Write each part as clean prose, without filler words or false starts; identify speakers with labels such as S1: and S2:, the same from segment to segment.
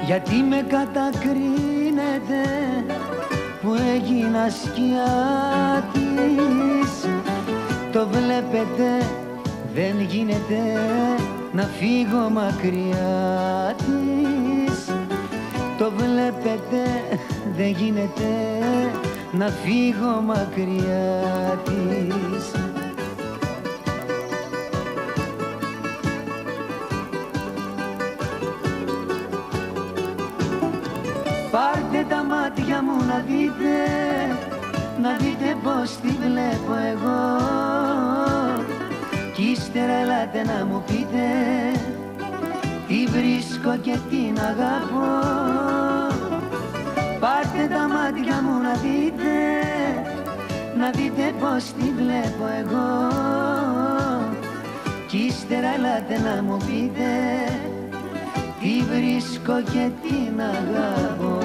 S1: Γιατί με κατακρίνετε που έγινα σκιά της? Το βλέπετε, δεν γίνεται να φύγω μακριά της. Το βλέπετε, δεν γίνεται να φύγω μακριά της. Πάρτε τα μάτια μου να δείτε πως τη βλέπω εγώ, κι ύστερα ελάτε να μου πείτε τι βρίσκω και την αγαπώ. Πάρτε τα μάτια μου να δείτε πως τη βλέπω εγώ, κι ύστερα ελάτε να μου πείτε τι βρίσκω και την αγαπώ.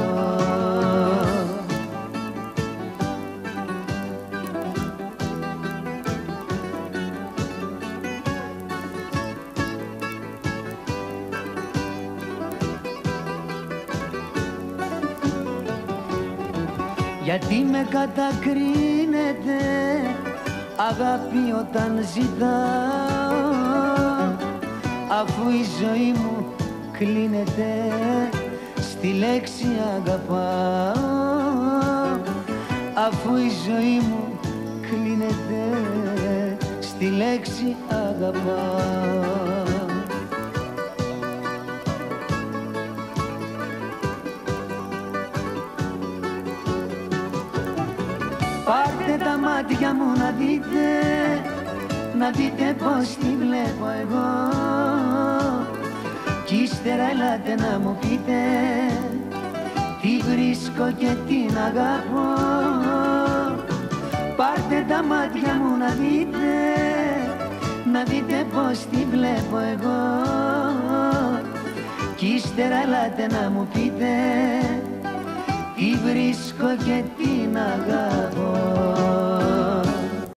S1: Γιατί με κατακρίνετε αγάπη όταν ζητάω, αφού η ζωή μου κλείνεται στη λέξη αγαπάω, αφού η ζωή μου κλείνεται στη λέξη αγαπάω. Πάρτε τα μάτια μου να δείτε πως τη βλέπω εγώ, κι ύστερα ελάτε να μου πείτε τι βρίσκω και την αγαπώ. Πάρτε τα μάτια μου να δείτε πως τη βλέπω εγώ, κι ύστερα ελάτε να μου πείτε τι βρίσκω και την αγαπώ.